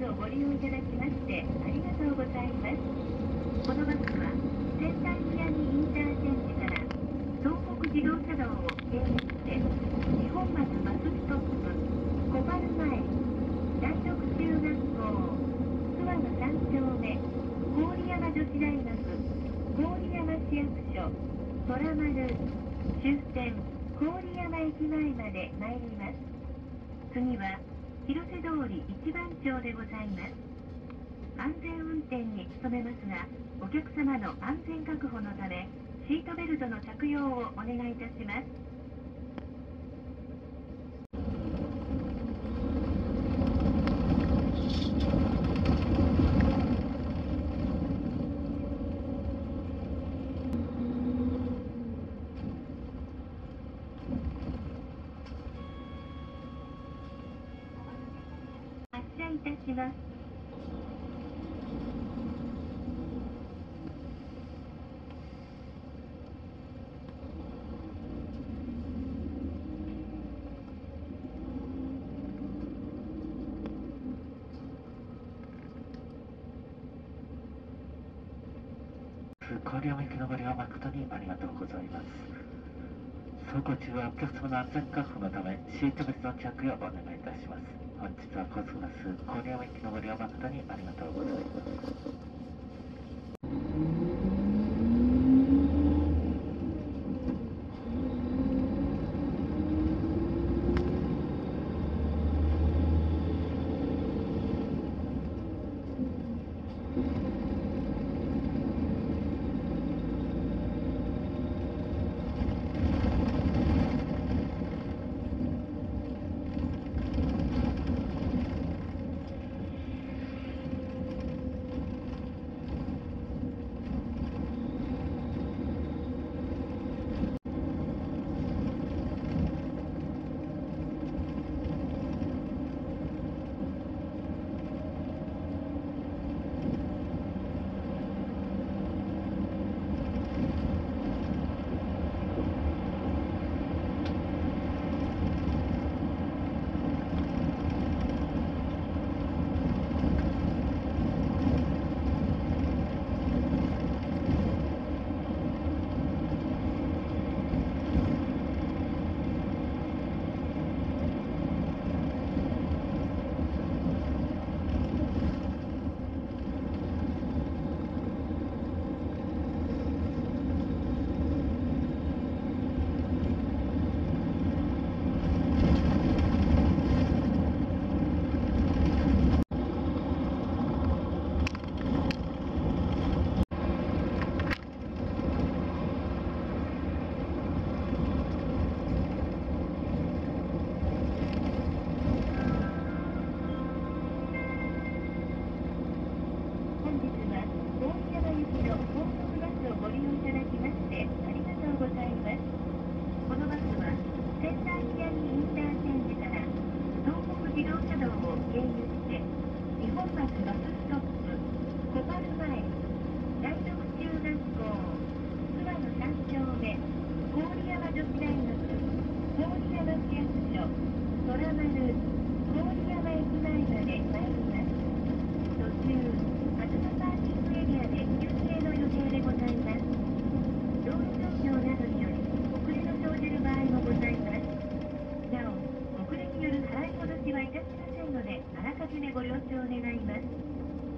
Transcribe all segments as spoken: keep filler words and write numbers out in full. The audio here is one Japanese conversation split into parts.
をご利用いただきましてありがとうございます。このバスは仙台宮城インターチェンジから東北自動車道を経由して二本松バスストップ小原前第六中学校諏訪のさん丁目郡山女子大学郡山市役所虎丸終点郡山駅前まで参ります。次は広瀬通り一番町でございます。安全運転に努めますが、お客様の安全確保のためシートベルトの着用をお願いいたします。発車いたします。 郡山行きのご利用誠にありがとうございます。走行中はお客様の安全確保のためシートベルトの着用をお願いいたします。本日は高速バス郡山行きのご利用誠にありがとうございます。ご了承願います。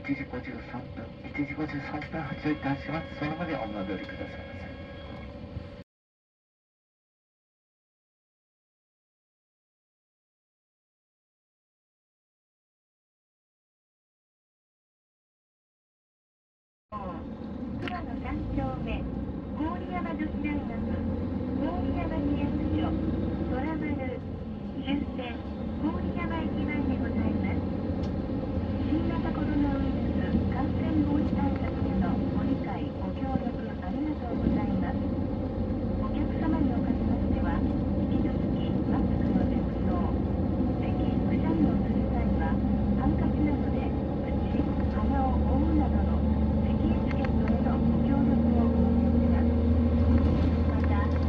ちじごじゅうさんぷん、いちじごじゅうさんぷん発車いたします。そのまでお戻りくださいませ。 諏訪のさん丁目、郡山女子大学、郡山市役所、空丸、終点、郡山駅前でございます。新型コロナウイルス感染防止対策へのご理解、ご協力ありがとうございます。お客様におかれましては、引き続きマスクの着用、咳、くしゃみをする際は、ハンカチなどで口、鼻を覆うなどの咳エチケットへのご協力をお願いします。また、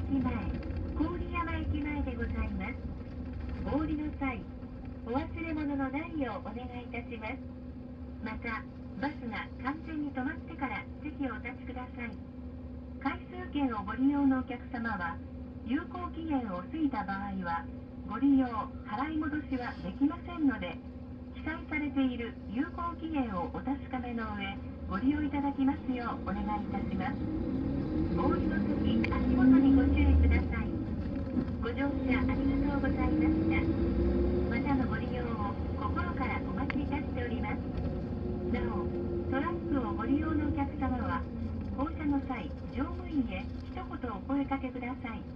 駅前、郡山駅前でございます。お降りの際、お忘れ物のないようお願いいたします。また、バスが完全に止まってから席をお立ちください。回数券をご利用のお客様は、有効期限を過ぎた場合は、ご利用、払い戻しはできませんので、記載されている有効期限をお確かめの上、ご利用いただきますようお願いいたします。お降りの時、足元にご注意ください。ご乗車ありがとうございました。またのご利用を心からお待ちいたしております。なお、トラックをご利用のお客様は、降車の際、乗務員へ一言お声かけください。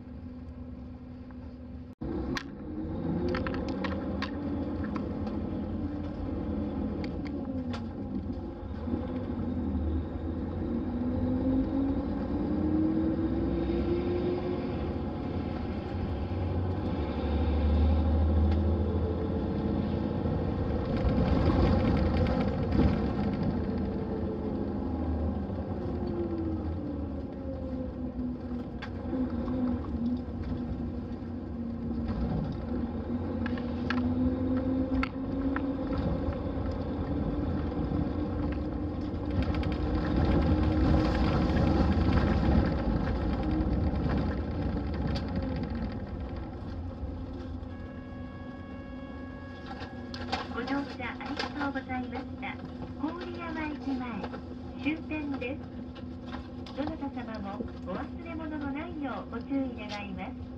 ご乗車ありがとうございました。郡山駅前、終点です。どなた様もお忘れ物のないようご注意願います。